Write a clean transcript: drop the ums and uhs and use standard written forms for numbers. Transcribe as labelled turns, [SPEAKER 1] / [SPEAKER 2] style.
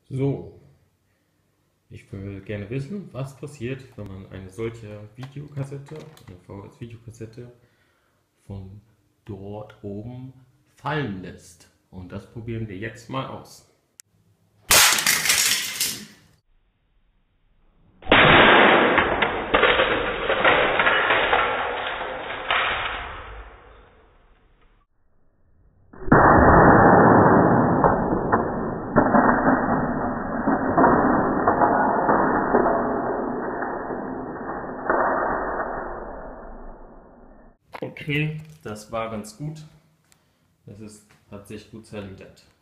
[SPEAKER 1] So, ich will gerne wissen, was passiert, wenn man eine solche Videokassette, eine VHS-Videokassette von dort oben fallen lässt. Und das probieren wir jetzt mal aus. Okay, das war ganz gut. Hat sich gut zergliedert.